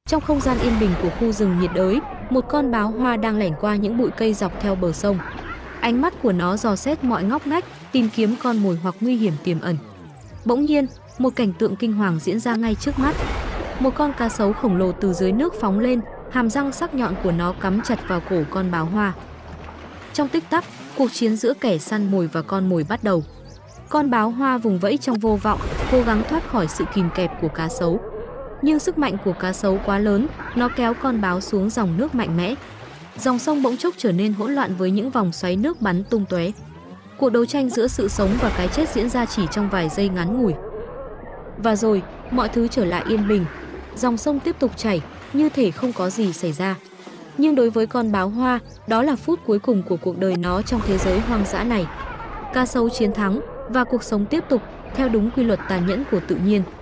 Trong không gian yên bình của khu rừng nhiệt đới, một con báo hoa đang lẻn qua những bụi cây dọc theo bờ sông. Ánh mắt của nó dò xét mọi ngóc ngách, tìm kiếm con mồi hoặc nguy hiểm tiềm ẩn. Bỗng nhiên, một cảnh tượng kinh hoàng diễn ra ngay trước mắt. Một con cá sấu khổng lồ từ dưới nước phóng lên, hàm răng sắc nhọn của nó cắm chặt vào cổ con báo hoa. Trong tích tắc, cuộc chiến giữa kẻ săn mồi và con mồi bắt đầu. Con báo hoa vùng vẫy trong vô vọng, cố gắng thoát khỏi sự kìm kẹp của cá sấu. Nhưng sức mạnh của cá sấu quá lớn, nó kéo con báo xuống dòng nước mạnh mẽ. Dòng sông bỗng chốc trở nên hỗn loạn với những vòng xoáy nước bắn tung tóe. Cuộc đấu tranh giữa sự sống và cái chết diễn ra chỉ trong vài giây ngắn ngủi. Và rồi, mọi thứ trở lại yên bình. Dòng sông tiếp tục chảy, như thể không có gì xảy ra. Nhưng đối với con báo hoa, đó là phút cuối cùng của cuộc đời nó trong thế giới hoang dã này. Cá sấu chiến thắng và cuộc sống tiếp tục theo đúng quy luật tàn nhẫn của tự nhiên.